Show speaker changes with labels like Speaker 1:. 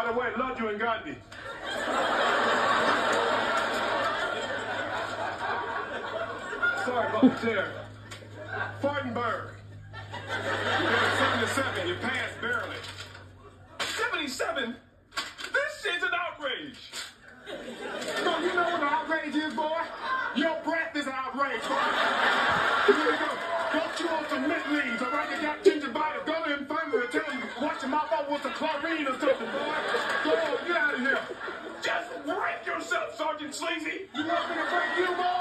Speaker 1: By the way, love you and Gandhi. Sorry about the chair. Fartenberg. You're 77, you passed barely. 77? This shit's an outrage. No, you know what an outrage is, boy? Your breath is an outrage, boy. Here we go. Go chew on some mint leaves, all right? You got gingivitis. Go to the infirmary. Tell them wash your mouth out with some chlorine or something, boy. Go on, get out of here. Just break yourself, Sergeant Sleazy. You want me to break you, boy?